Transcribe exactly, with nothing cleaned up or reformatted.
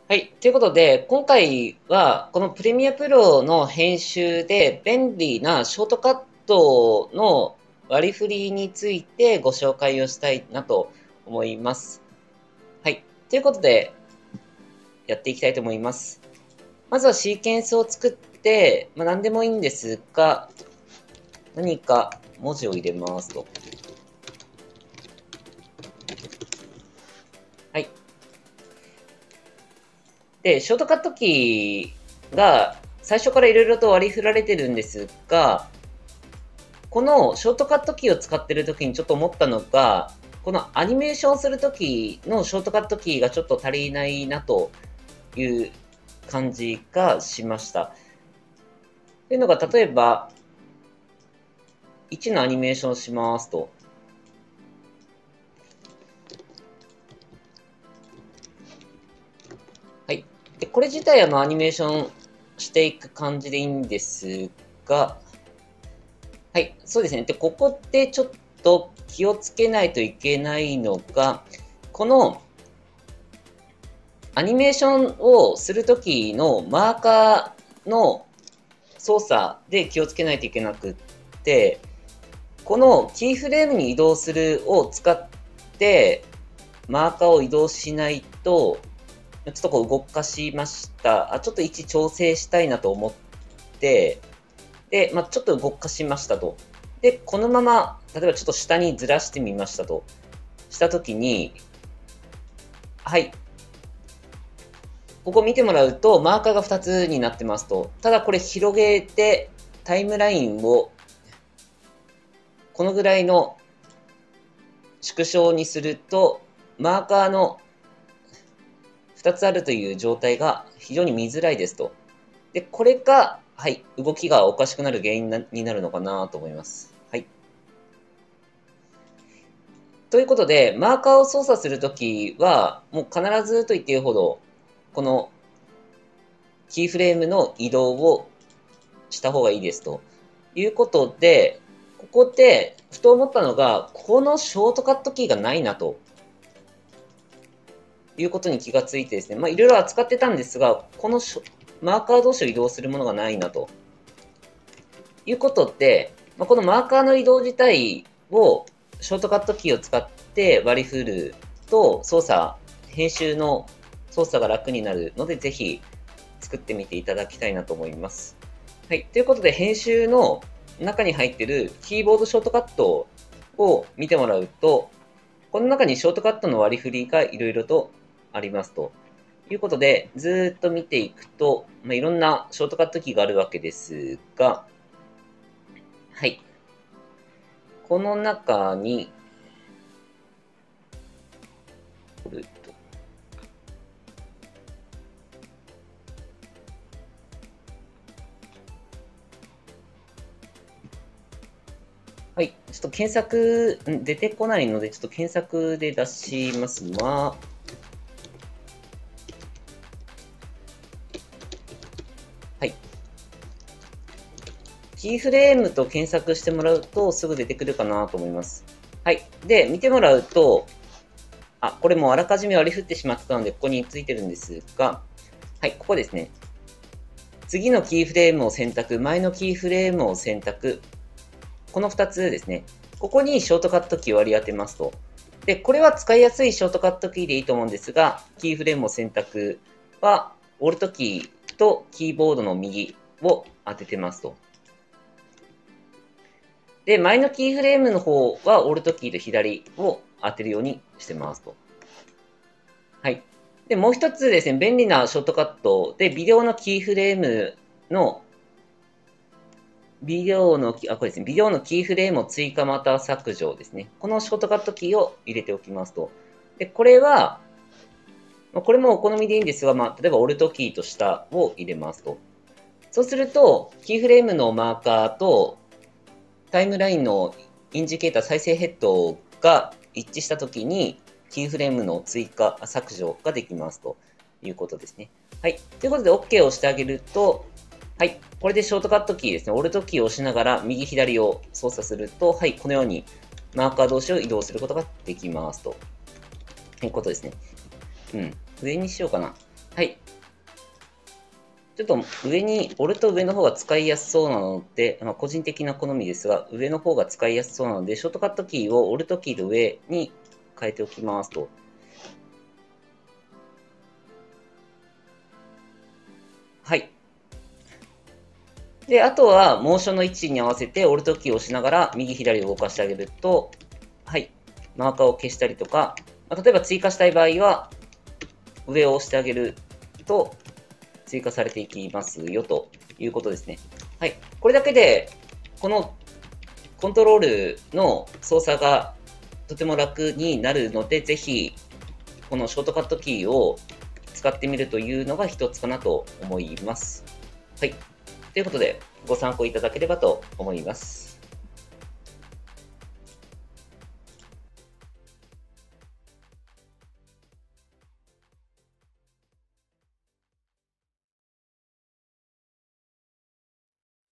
はい。ということで、今回は、このプレミアプロの編集で便利なショートカットの割り振りについてご紹介をしたいなと思います。はい。ということで、やっていきたいと思います。まずはシーケンスを作って、まあ、何でもいいんですが、何か文字を入れますと。はい。で、ショートカットキーが最初からいろいろと割り振られてるんですが、このショートカットキーを使ってる時にちょっと思ったのが、このアニメーションをする時のショートカットキーがちょっと足りないなという感じがしました。というのが、例えば、いちのアニメーションをしますと。はい。で、これ自体あのアニメーションしていく感じでいいんですが、はい、そうですね。で、ここでちょっと気をつけないといけないのが、このアニメーションをするときのマーカーの操作で気をつけないといけなくって、このキーフレームに移動するを使ってマーカーを移動しないと、ちょっとこう動かしました。あ、ちょっと位置調整したいなと思って、で、まあ、ちょっと動かしましたと。で、このまま、例えばちょっと下にずらしてみましたと。したときに、はい。ここ見てもらうと、マーカーがふたつになってますと。ただこれ広げて、タイムラインを、このぐらいの縮小にすると、マーカーのふたつあるという状態が非常に見づらいですと。で、これが、はい、動きがおかしくなる原因になるのかなと思います。はい。ということで、マーカーを操作するときは、もう必ずと言っていいほど、このキーフレームの移動をした方がいいですということで、ここでふと思ったのが、このショートカットキーがないなということに気がついてですね、まあ、いろいろ扱ってたんですが、このマーカー同士を移動するものがないなということで、まあ、このマーカーの移動自体をショートカットキーを使って割り振ると操作、編集の操作が楽になるので、ぜひ作ってみていただきたいなと思います。はい。ということで、編集の中に入っているキーボードショートカットを見てもらうと、この中にショートカットの割り振りがいろいろとありますということで、ずーっと見ていくと、まあ、いろんなショートカットキーがあるわけですが、はい。この中に、はい。ちょっと検索、出てこないので、ちょっと検索で出しますが、はい。キーフレームと検索してもらうとすぐ出てくるかなと思います。はい。で、見てもらうと、あ、これもうあらかじめ割り振ってしまってたので、ここについてるんですが、はい、ここですね。次のキーフレームを選択、前のキーフレームを選択、このふたつですね。ここにショートカットキーを割り当てますと。で、これは使いやすいショートカットキーでいいと思うんですが、キーフレームを選択は、オルトキーとキーボードの右を当ててますと。で、前のキーフレームの方は、オルトキーと左を当てるようにしてますと。はい。で、もう一つですね、便利なショートカットで、ビデオのキーフレームのビデオの、あ、これですね、ビデオのキーフレームを追加または削除ですね。このショートカットキーを入れておきますと。で、これは、これもお好みでいいんですが、まあ、例えばオルトキーと下を入れますと。そうすると、キーフレームのマーカーとタイムラインのインジケーター再生ヘッドが一致したときに、キーフレームの追加、削除ができますということですね。はい。ということで、OK を押してあげると、はい。これでショートカットキーですね。オルトキーを押しながら右左を操作すると、はい。このようにマーカー同士を移動することができますということですね。うん。上にしようかな。 はい。ちょっと上に、オルト上の方が使いやすそうなので、まあ、個人的な好みですが、上の方が使いやすそうなので、ショートカットキーをオルトキーの上に変えておきますと。はい。で、あとは、モーションの位置に合わせて、オルトキーを押しながら、右左を動かしてあげると、はい。マーカーを消したりとか、まあ、例えば追加したい場合は、上を押してあげると、追加されていきますよということですね。はい。これだけで、このコントロールの操作がとても楽になるので、ぜひ、このショートカットキーを使ってみるというのが一つかなと思います。はい。ということで、ご参考いただければと思います。